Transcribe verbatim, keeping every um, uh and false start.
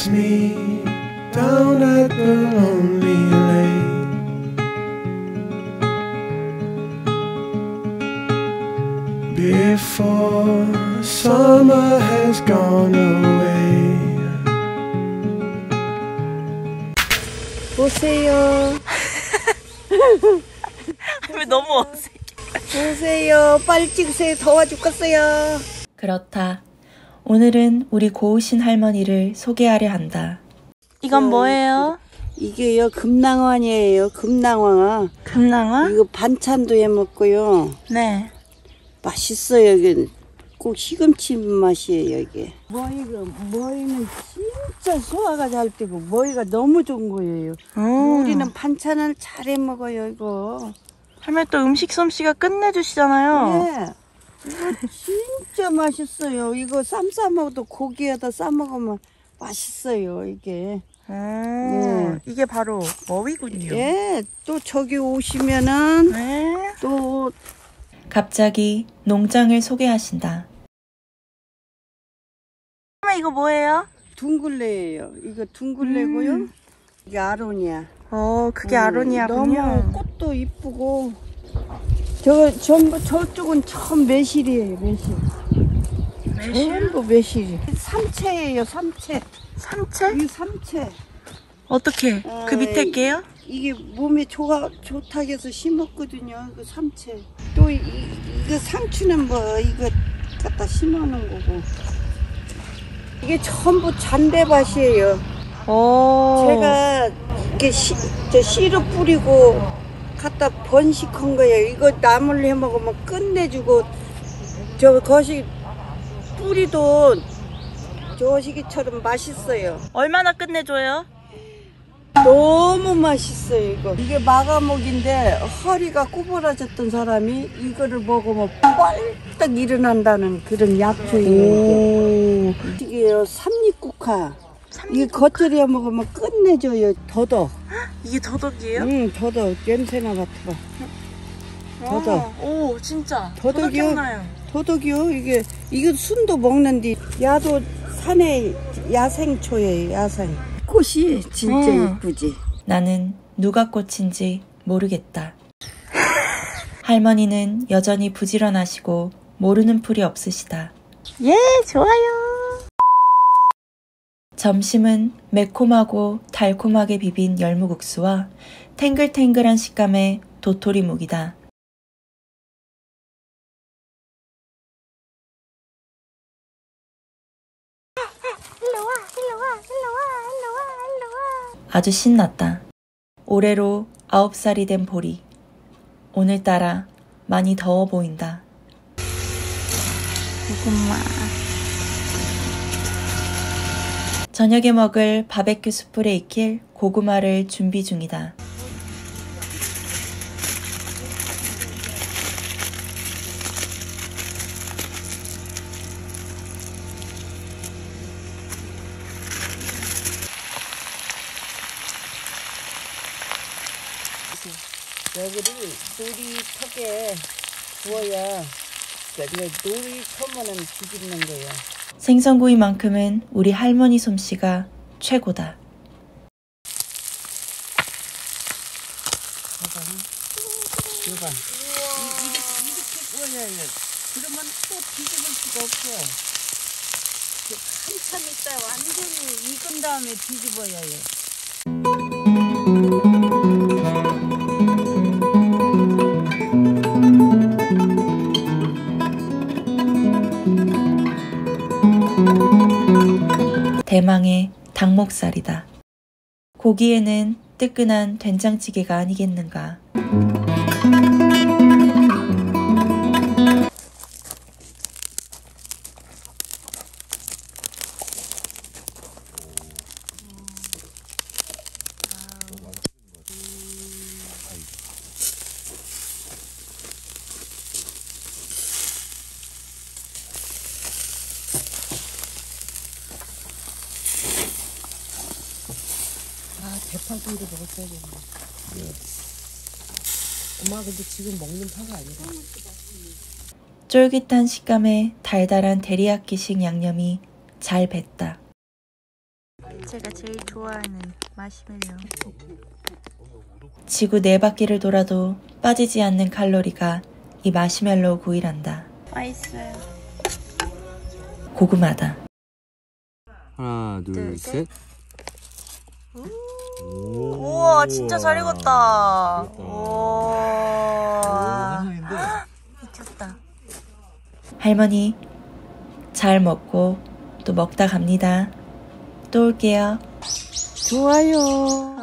takes me down at the lonely lake. Before summer has gone away. 보세요. 왜 너무 어색해. 보세요. 빨리 찍으세요. 더워 죽겠어요. 그렇다. 오늘은 우리 고우신 할머니를 소개하려 한다. 이건 뭐예요? 이게요 금낭환이에요. 금낭환. 금낭화? 이거 반찬도 해 먹고요. 네. 맛있어요. 이게 꼭 시금치 맛이에요. 이게 머리가 머리는 진짜 소화가 잘 되고 머리가 너무 좋은 거예요. 음. 우리는 반찬을 잘 해 먹어요. 이거. 할머니 또 음식 솜씨가 끝내주시잖아요. 네. 이거 진짜 맛있어요. 이거 쌈 싸먹어도 고기에다 싸먹으면 맛있어요. 이게. 음. 네. 이게 바로 머위군요. 예. 또 저기 오시면은 네. 또 갑자기 농장을 소개하신다. 할머니 이거 뭐예요? 둥글레예요. 이거 둥글레고요. 음. 이게 아로니아. 어, 그게 음, 아로니아군요. 너무 꽃도 이쁘고. 저 전부 저쪽은 전 매실이에요. 매실. 매실? 전부 매실이. 삼채예요. 삼채. 삼채? 이 삼채. 어떻게? 아, 그 밑에 게요? 이게 몸에 좋아 좋다고 해서 심었거든요. 그 삼채. 또 이, 이거 상추는 뭐 이거 갖다 심어놓은 거고. 이게 전부 잔대밭이에요. 오. 제가 이렇게 씨, 저 씨를 뿌리고 갖다 번식한 거예요. 이거 나물 해 먹으면 끝내주고 저 것이 뿌리도 저시기처럼 맛있어요. 얼마나 끝내줘요? 너무 맛있어요. 이거 이게 마가목인데 허리가 구부러졌던 사람이 이거를 먹으면 뻘떡 일어난다는 그런 약초예요. 이게 이게요 삼립국화. 이 겉절이에 먹으면 끝내줘요. 더덕. 이게 더덕이에요? 응, 더덕. 냄새나 맡아봐. 더덕. 어, 오, 진짜. 더덕이요? 더덕 나요. 더덕이요? 이게, 이거 순도 먹는데, 야도 산에 야생초예요, 야생. 꽃이 진짜 응. 이쁘지? 나는 누가 꽃인지 모르겠다. 할머니는 여전히 부지런하시고 모르는 풀이 없으시다. 예, 좋아요. 점심은 매콤하고 달콤하게 비빈 열무국수와 탱글탱글한 식감의 도토리묵이다. 아주 신났다. 올해로 아홉 살이 된 보리. 오늘따라 많이 더워 보인다. 고구마. 저녁에 먹을 바베큐 숯불에 익힐 고구마를 준비 중이다. 여기를 놀이터에 구워야 놀이터면은 뒤집는 거예요. 생선구이만큼은 우리 할머니 솜씨가 최고다. 봐봐. 이거 이렇게 구워야 해. 그러면 또 뒤집을 수가 없어. 한참 있다 완전히 익은 다음에 뒤집어야 해. 대망의 닭목살이다. 고기에는 뜨끈한 된장찌개가 아니겠는가. 대파구이도 먹었어야겠네. 네. 엄마 근데 지금 먹는 파가 아니라. 쫄깃한 식감에 달달한 데리야끼식 양념이 잘 뱄다. 제가 제일 좋아하는 마시멜로. 지구 네 바퀴를 돌아도 빠지지 않는 칼로리가 이 마시멜로우 구이란다. 맛있어요. 고구마다. 하나, 둘, 둘, 셋. 우와, 진짜 잘 익었다. 우와. 미쳤다. 할머니, 잘 먹고 또 먹다 갑니다. 또 올게요. 좋아요.